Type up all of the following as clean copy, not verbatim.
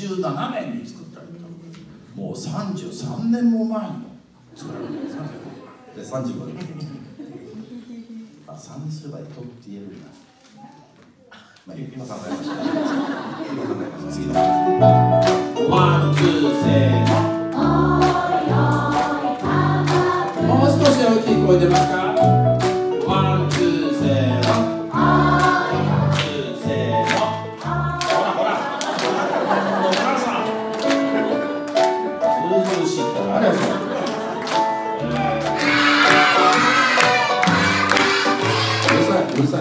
67年に作ったりと、もう33年も前に作られてるんですね。で35年3にすれば「えと」って言えるんだ。まあ今考えました。次のワンツーセーノ。もう少し大きい声出ますか。ワンツーセーノ。ワンツーセーノ。ほらほら、お母さんずうずうしいからあれやぞ。うるさい。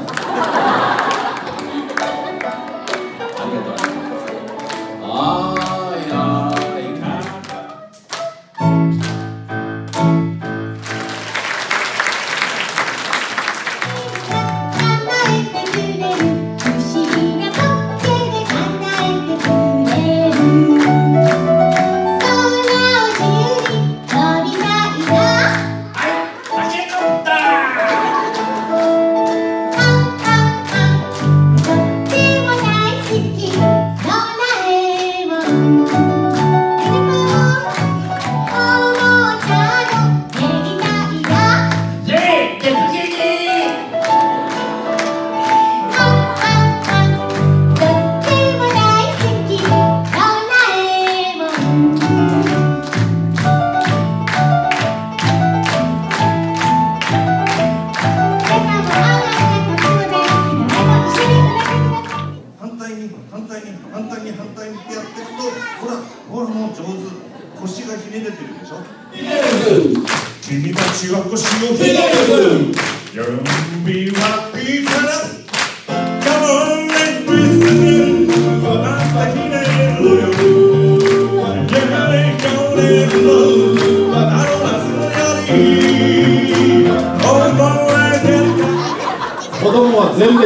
反対にやっていくと、ほらもう上手。腰がひねれてるでしょ。君たちは腰をひねる。準備はいいかな。Come on, let's listen. あなたひねるよ。やがれがれる。あの夏のより。覚えてるか。子供は全滅。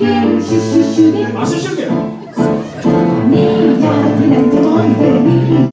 足手裏剣。